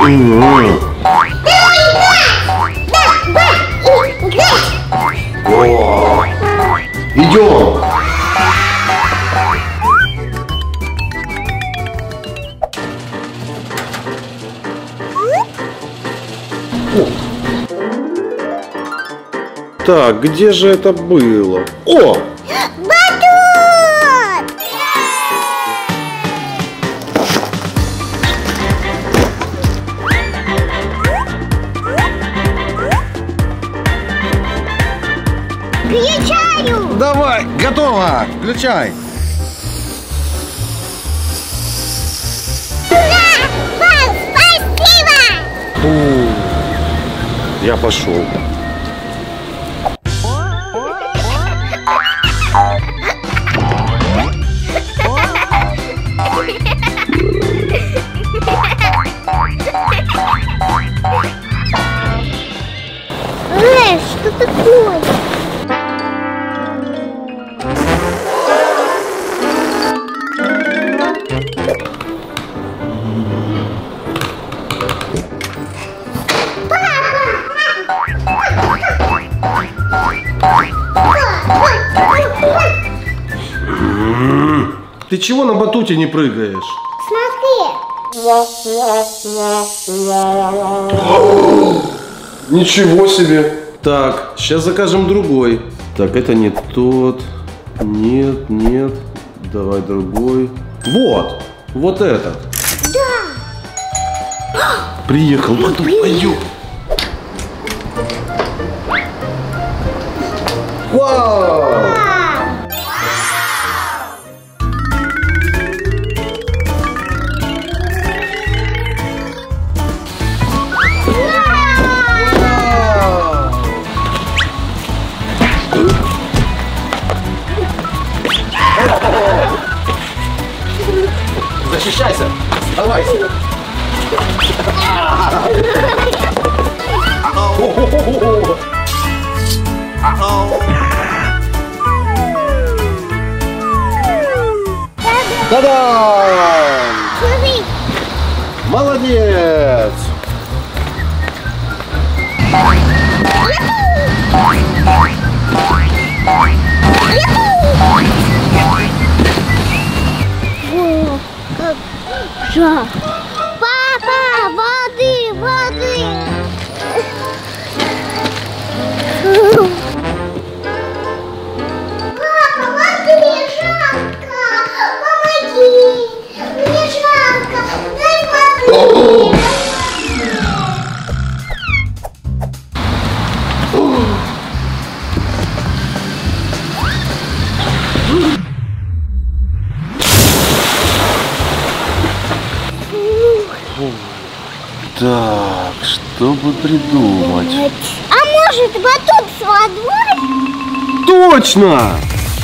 Идем. Так, где же это было? О! Батут! Включаю! Давай, готово! Включай! Ура! Пап, спасибо! Фу. Я пошел. Что такое? Ты чего на батуте не прыгаешь? Смотри. Ничего себе! Так, сейчас закажем другой. Так, это не тот. Нет, нет. Давай другой. Вот! Вот этот. Да. Приехал батут, пойдем. Вау! Защищайся! Давайся! Та-дам! Молодец! Жах. Папа, воды, воды. Папа, воды, жарко. Помоги. Мне жарко. Дай воды. Так, что бы придумать? А может, батут с водой? Точно!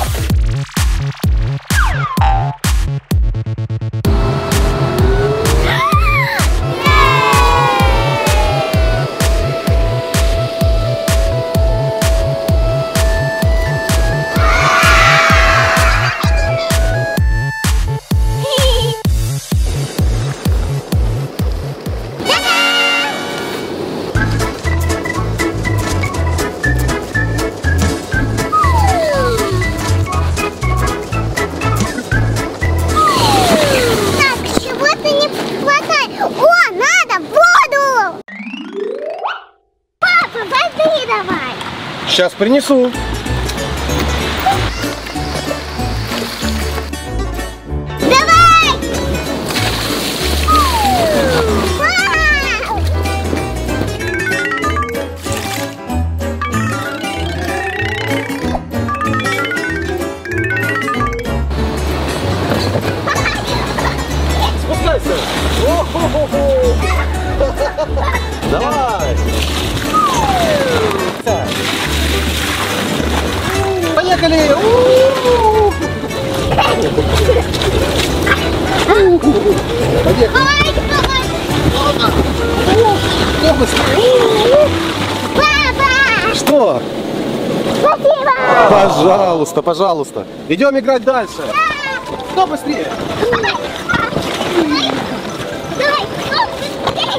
Сейчас принесу. Давай! Спускайся. Давай. Поехали! Папа! Что? Спасибо! Пожалуйста, пожалуйста. Идем играть дальше. Что быстрее? Давай, быстрее!